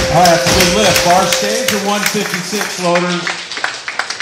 All right, that's a good lift. Bar stage or 156 floaters.